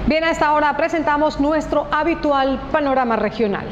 Bien, a esta hora presentamos nuestro habitual panorama regional.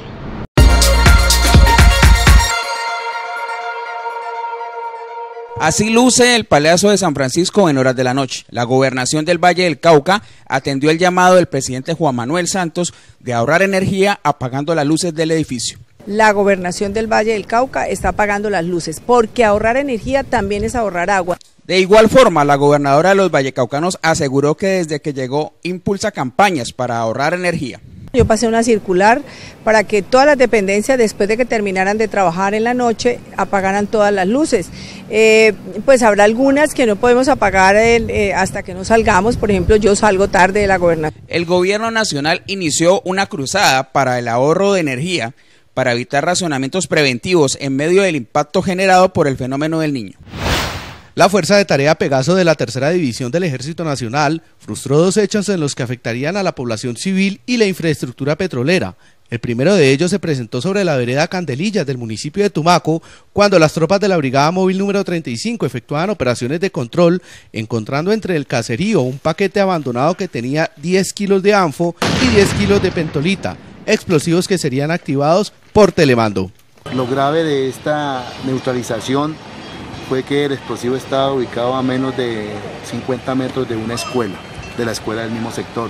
Así luce el Palacio de San Francisco en horas de la noche. La Gobernación del Valle del Cauca atendió el llamado del presidente Juan Manuel Santos de ahorrar energía apagando las luces del edificio. La Gobernación del Valle del Cauca está apagando las luces, porque ahorrar energía también es ahorrar agua. De igual forma, la gobernadora de los vallecaucanos aseguró que desde que llegó impulsa campañas para ahorrar energía. Yo pasé una circular para que todas las dependencias, después de que terminaran de trabajar en la noche, apagaran todas las luces. Pues habrá algunas que no podemos apagar hasta que no salgamos. Por ejemplo, yo salgo tarde de la gobernación. El gobierno nacional inició una cruzada para el ahorro de energía para evitar racionamientos preventivos en medio del impacto generado por el fenómeno del Niño. La Fuerza de Tarea Pegaso de la Tercera División del Ejército Nacional frustró 2 hechos en los que afectarían a la población civil y la infraestructura petrolera. El primero de ellos se presentó sobre la vereda Candelillas del municipio de Tumaco, cuando las tropas de la Brigada Móvil número 35 efectuaban operaciones de control, encontrando entre el caserío un paquete abandonado que tenía 10 kilos de anfo y 10 kilos de pentolita, explosivos que serían activados por telemando. Lo grave de esta neutralización fue que el explosivo estaba ubicado a menos de 50 metros de una escuela, de la escuela del mismo sector.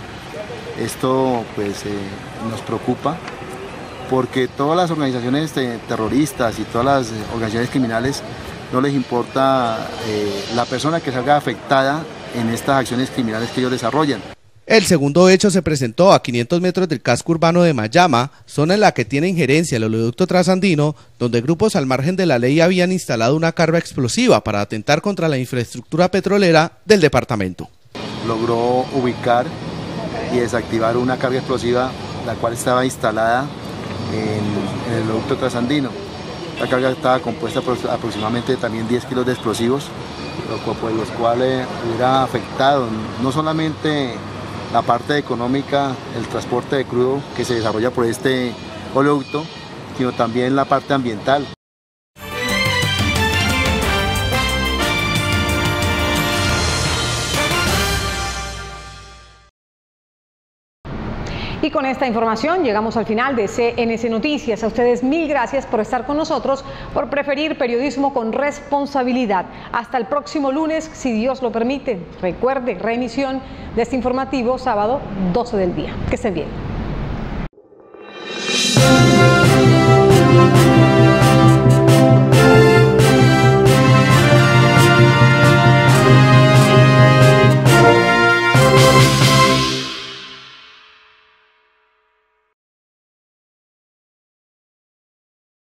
Esto pues nos preocupa porque todas las organizaciones terroristas y todas las organizaciones criminales no les importa la persona que salga afectada en estas acciones criminales que ellos desarrollan. El segundo hecho se presentó a 500 metros del casco urbano de Mayama, zona en la que tiene injerencia el oleoducto trasandino, donde grupos al margen de la ley habían instalado una carga explosiva para atentar contra la infraestructura petrolera del departamento. Logró ubicar y desactivar una carga explosiva, la cual estaba instalada en el oleoducto trasandino. La carga estaba compuesta por aproximadamente también 10 kilos de explosivos, los cuales hubiera afectado no solamente la parte económica, el transporte de crudo que se desarrolla por este oleoducto, sino también la parte ambiental. Y con esta información llegamos al final de CNC Noticias. A ustedes 1000 gracias por estar con nosotros, por preferir periodismo con responsabilidad. Hasta el próximo lunes, si Dios lo permite. Recuerde, reemisión de este informativo sábado 12 del día. Que estén bien.